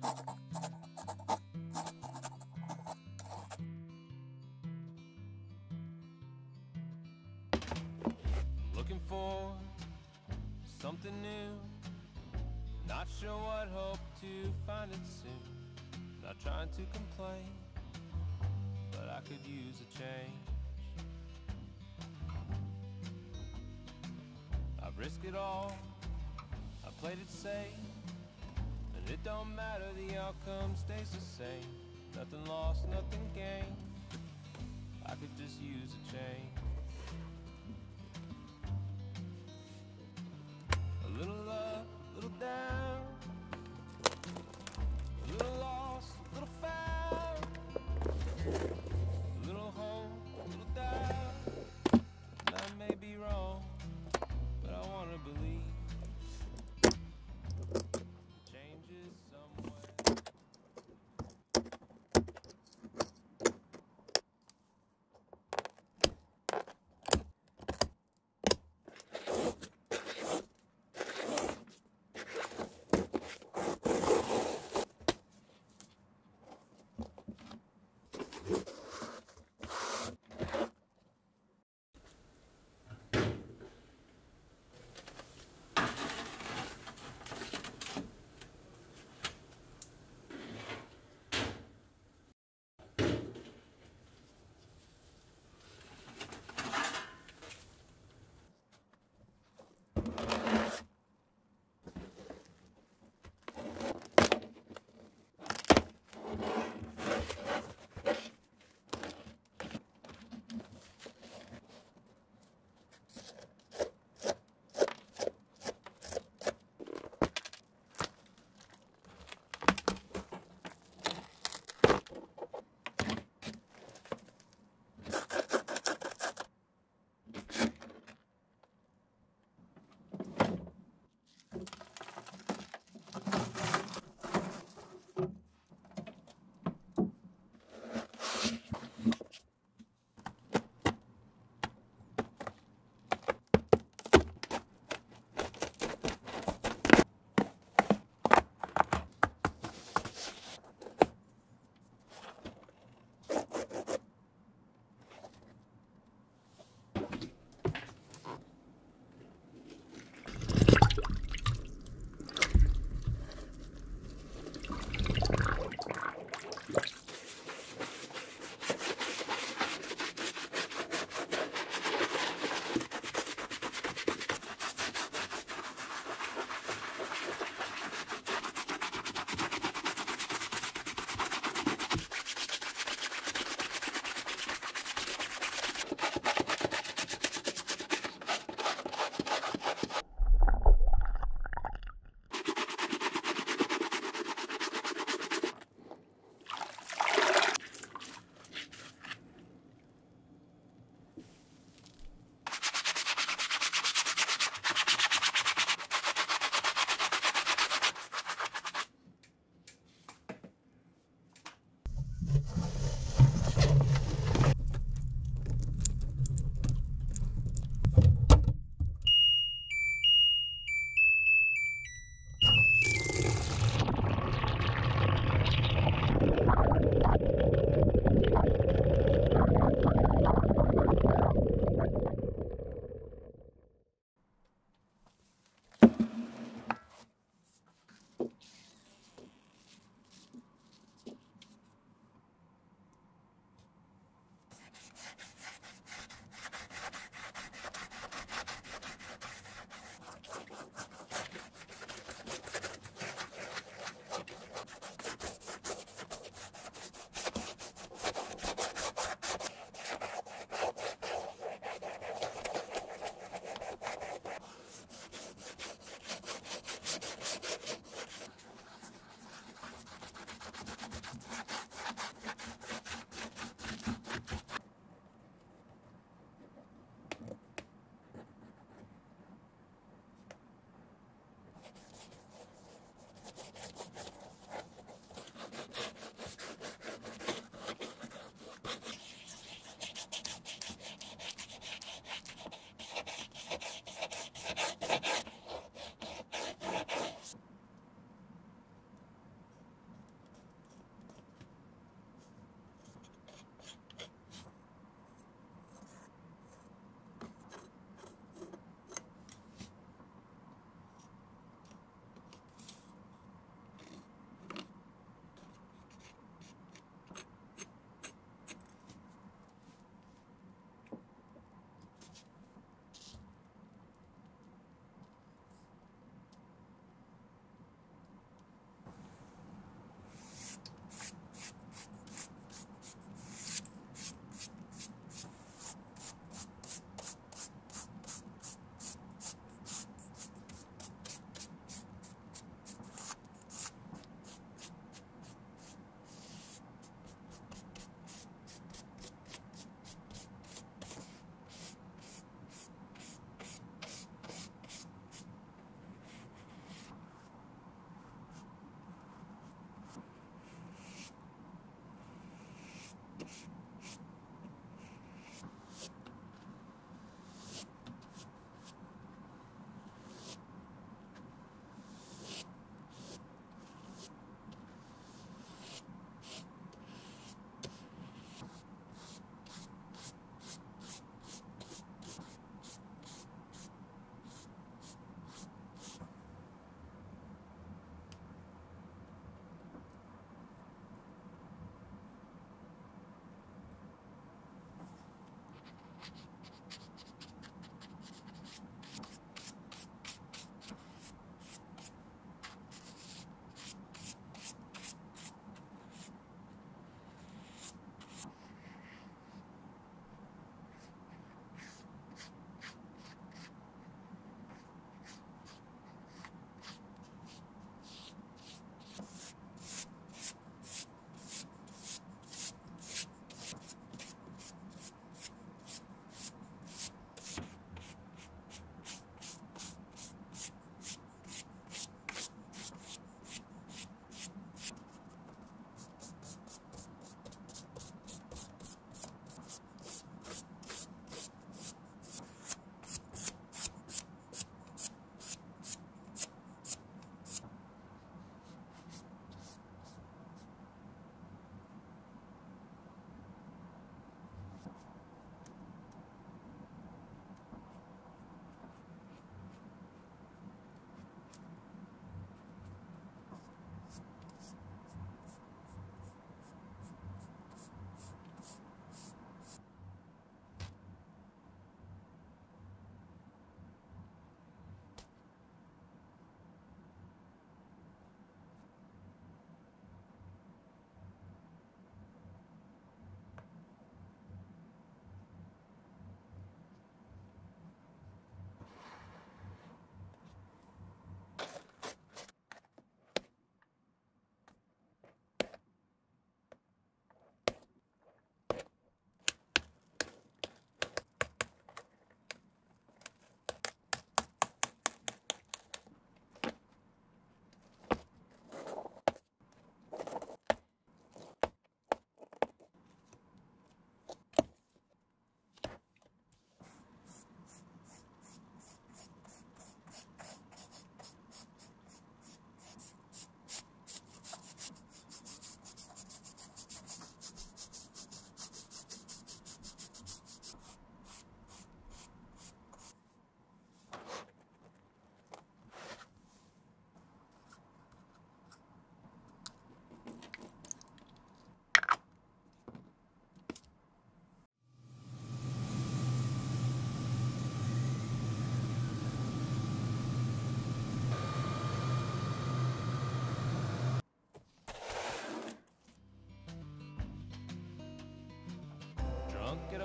Looking for something new, not sure what, hope to find it soon. Not trying to complain, but I could use a change. I've risked it all, I played it safe, and it don't matter, the outcome stays the same. Nothing lost, nothing gained, I could just use a change. A little up, a little down, a little lost, a little found, a little home, a little doubt. And I may be wrong, but I wanna believe change is somewhere.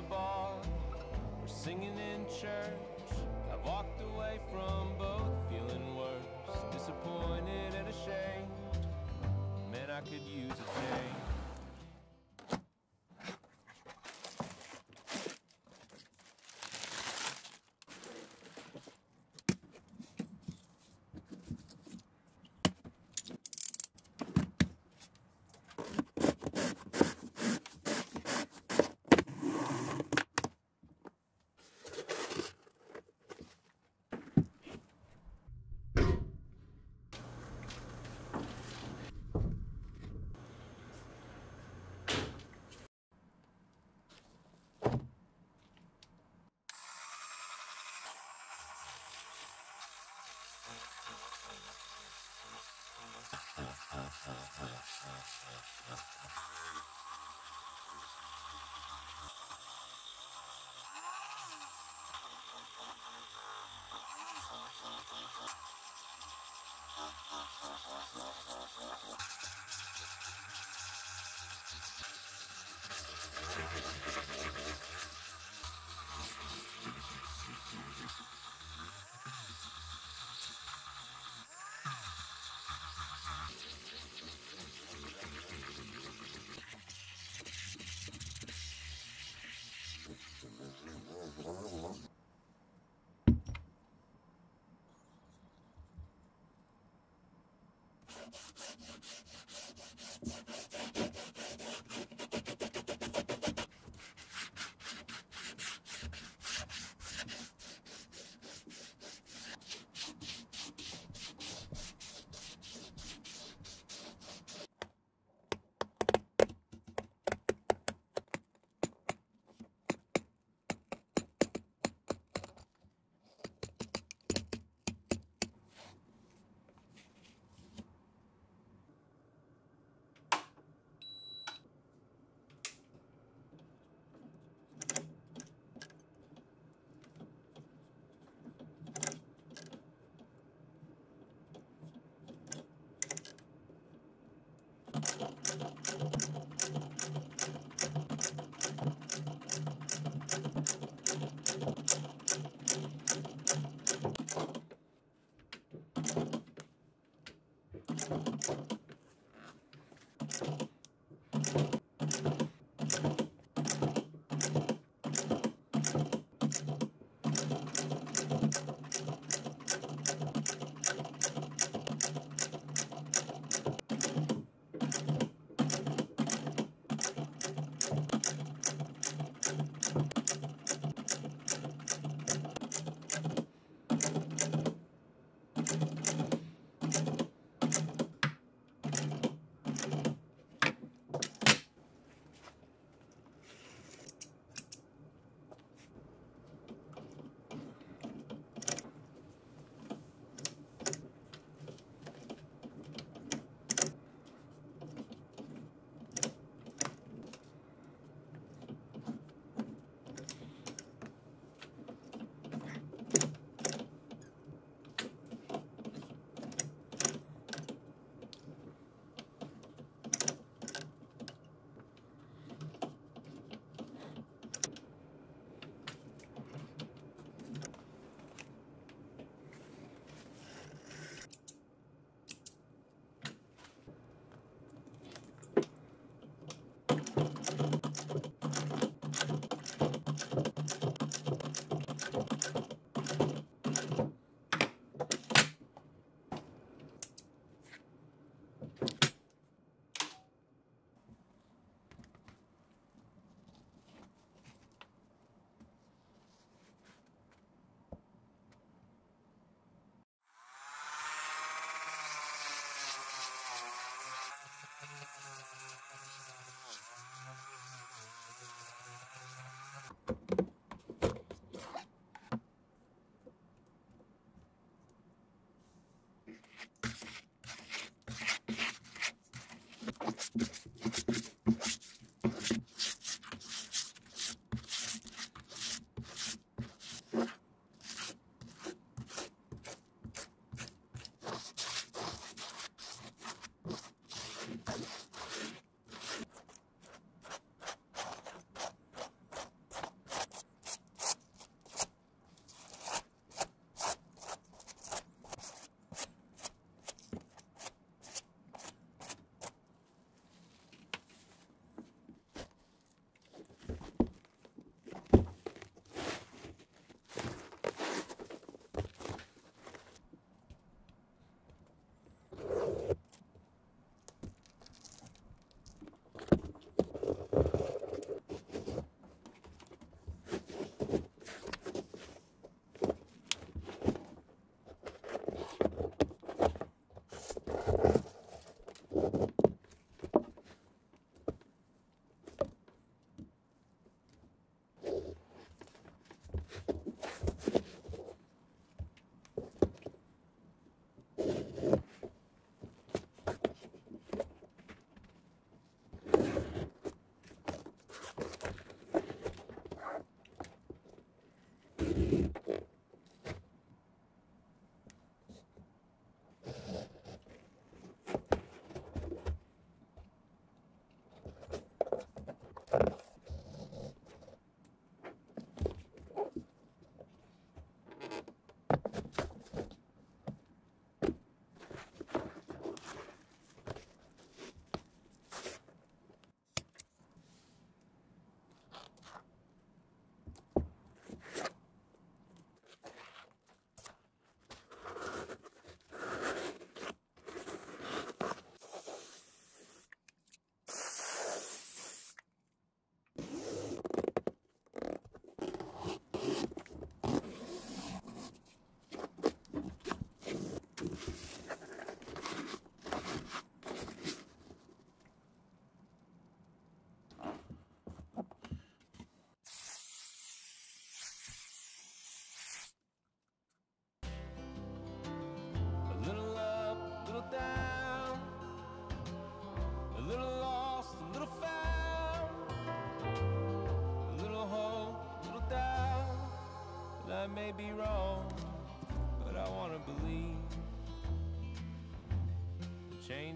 bar or singing in church. I've walked away from both, feeling worse, disappointed and ashamed. Man, I could use a change.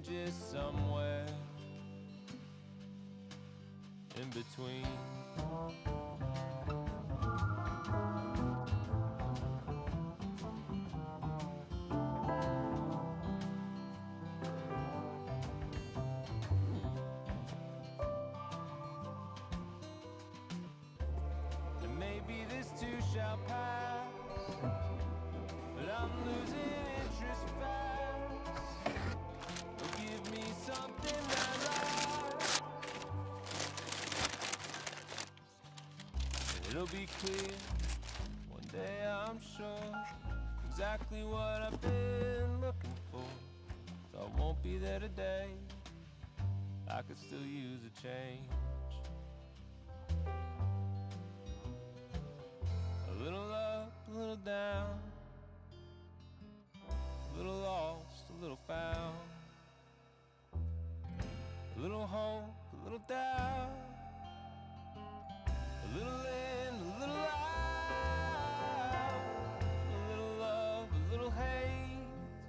change is somewhere in between. And maybe this too shall pass, but I'm losing interest fast. Oh, give me something that lasts. It'll be clear one day, I'm sure, exactly what I've been looking for. So I won't be there today, I could still use a change. A little up, a little down, a little lost, a little found, a little hope, a little doubt, a little in, a little out, a little love, a little hate,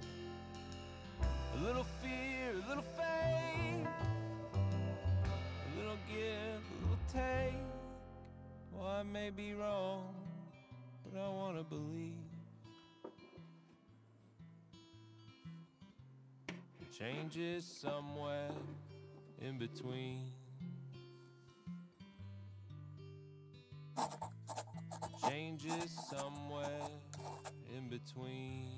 a little fear, a little faith, a little give, a little take. Well, I may be wrong, but I wanna believe. Change is somewhere in between. Change is somewhere in between.